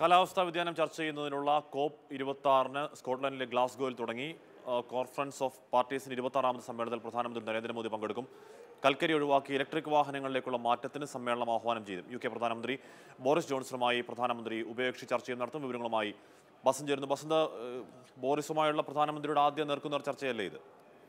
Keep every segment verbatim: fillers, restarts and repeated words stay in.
കാലാവസ്ഥാ വ്യതിയാനം ചർച്ച ചെയ്യുന്നതിനുള്ള കോപ്പ് ഇരുപത്തിയാറിന് സ്കോട്ട്ലൻഡിലെ ഗ്ലാസ്ഗോയിൽ തുടങ്ങി. കോൺഫറൻസ് ഓഫ് പാർട്ടീസിന് ഇരുപത്തിയാറാമത് സമ്മേളനത്തിൽ പ്രധാനമന്ത്രി നരേന്ദ്രമോദി പങ്കെടുക്കും. കൽക്കരി ഒഴിവാക്കി ഇലക്ട്രിക് വാഹനങ്ങളിലേക്കുള്ള മാറ്റത്തിന് സമ്മേളനം ആഹ്വാനം ചെയ്തു. യു കെ പ്രധാനമന്ത്രി ബോറിസ് ജോൺസണുമായി പ്രധാനമന്ത്രി ഉഭയകക്ഷി ചർച്ചയും നടത്തും. വിവരങ്ങളുമായി ബസന്ത് ചേരുന്നു. ബസന്ത്, ബോറിസുമായുള്ള പ്രധാനമന്ത്രിയുടെ ആദ്യം നേർക്കുന്ന ചർച്ചയല്ലേ ഇത്?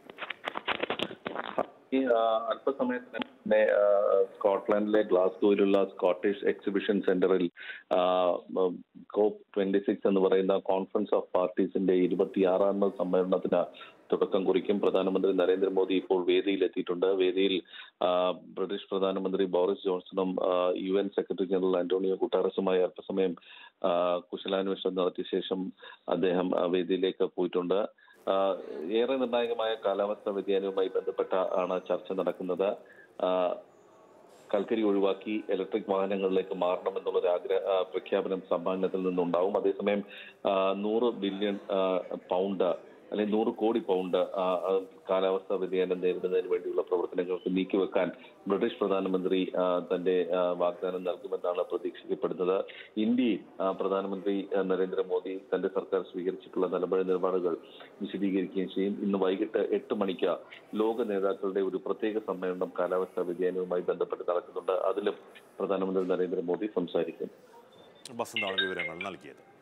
അല്പസമയത്തിന് തന്നെ സ്കോട്ട്ലൻഡിലെ ഗ്ലാസ്ഗോയിലുള്ള സ്കോട്ടിഷ് എക്സിബിഷൻ സെന്ററിൽ കോപ്പ് ട്വന്റി സിക്സ് എന്ന് പറയുന്ന കോൺഫറൻസ് ഓഫ് പാർട്ടീസിന്റെ ഇരുപത്തിയാറാമത് സമ്മേളനത്തിന് തുടക്കം കുറിക്കും. പ്രധാനമന്ത്രി നരേന്ദ്രമോദി ഇപ്പോൾ വേദിയിലെത്തിയിട്ടുണ്ട്. വേദിയിൽ ബ്രിട്ടീഷ് പ്രധാനമന്ത്രി ബോറിസ് ജോൺസണും U N secretary general Antonio ഗുട്ടാറസുമായി അല്പസമയം കുശലാന്വേഷണം നടത്തിയ ശേഷം അദ്ദേഹം വേദിയിലേക്ക് പോയിട്ടുണ്ട്. ഏറെ നിർണായകമായ കാലാവസ്ഥാ വ്യതിയാനവുമായി ബന്ധപ്പെട്ട ആണ് ചർച്ച നടക്കുന്നത്. കൽക്കരി ഒഴിവാക്കി ഇലക്ട്രിക് വാഹനങ്ങളിലേക്ക് മാറണമെന്നുള്ളൊരു ആഗ്രഹ പ്രഖ്യാപനം സമ്മേളനത്തിൽ നിന്നുണ്ടാവും. അതേസമയം നൂറ് ബില്യൺ പൗണ്ട് അല്ലെങ്കിൽ നൂറ് കോടി പൗണ്ട് കാലാവസ്ഥാ വ്യതിയാനം നേരിടുന്നതിന് വേണ്ടിയുള്ള പ്രവർത്തനങ്ങൾക്ക് നീക്കിവെക്കാൻ ബ്രിട്ടീഷ് പ്രധാനമന്ത്രി തന്റെ വാഗ്ദാനം നൽകുമെന്നാണ് പ്രതീക്ഷിക്കപ്പെടുന്നത്. ഇന്ത്യയിൽ പ്രധാനമന്ത്രി നരേന്ദ്രമോദി തന്റെ സർക്കാർ സ്വീകരിച്ചിട്ടുള്ള നിലപാട് നിലപാടുകൾ വിശദീകരിക്കുകയും ചെയ്യും. ഇന്ന് വൈകിട്ട് എട്ട് മണിക്ക് ലോക നേതാക്കളുടെ ഒരു പ്രത്യേക സമ്മേളനം കാലാവസ്ഥാ വ്യതിയാനവുമായി ബന്ധപ്പെട്ട് നടക്കുന്നുണ്ട്. അതിലും പ്രധാനമന്ത്രി നരേന്ദ്രമോദി സംസാരിക്കും. ബസന്താണ് വിവരങ്ങൾ നൽകിയത്.